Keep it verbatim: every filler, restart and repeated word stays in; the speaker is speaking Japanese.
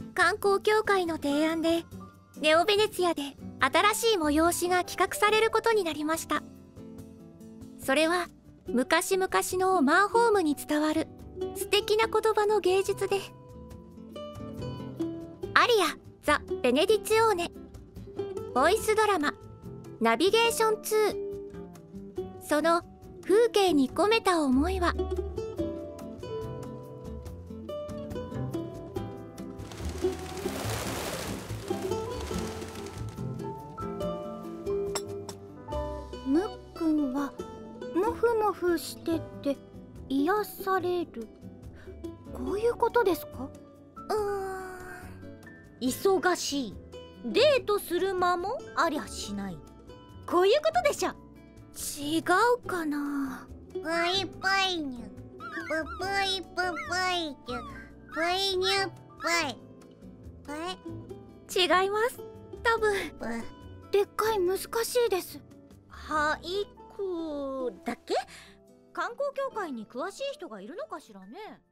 観光協会の提案でネオベネツィアで新しい催しが企画されることになりました。それは昔々のマンホームに伝わる素敵な言葉の芸術で、アリア・ザ・ベネディツィオーネ、ボイスドラマナビゲーションツー、その風景に込めた思いは、 むっくんはもふもふしてて癒される、こういうことですか？ うーん、 忙しい、デートする間もありゃしない、こういうことでしょ。 違うかな。 ぷいぷいにゅ、ぷぷいぷぷいにゅ、ぷいにゅぷい。ぷい違います。多分ぷ。 でっかい難しいです。 俳句だっけ？観光協会に詳しい人がいるのかしらね。